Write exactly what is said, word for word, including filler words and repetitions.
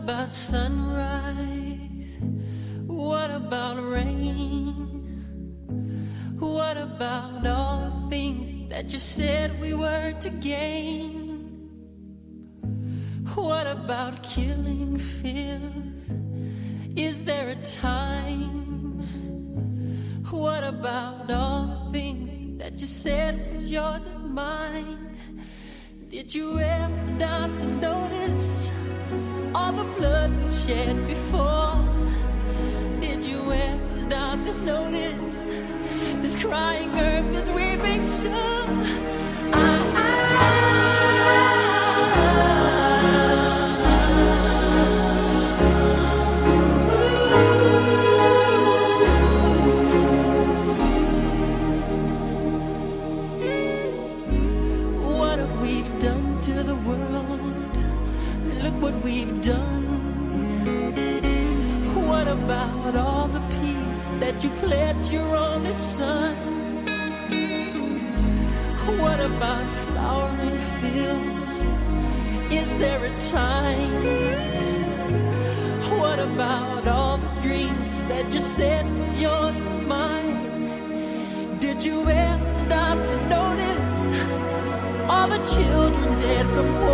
about sunrise? What about rain? What about all the things that you said we were to gain? What about killing fears? Is there a time? What about all the things that you said was yours and mine? Did you ever stop to notice all the blood we've shed before? Did you ever stop to notice this crying earth, this weeping shore? I, I, what have we done to the world? Look what we've done. What about all the peace that you pledged your only son? What about flowering fields? Is there a time? What about all the dreams that you said was yours and mine? Did you ever stop to notice all the children dead from war?